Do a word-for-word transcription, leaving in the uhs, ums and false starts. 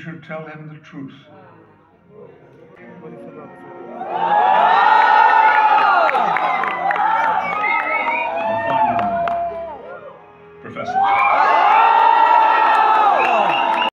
should tell him the truth. I'll find out, Professor.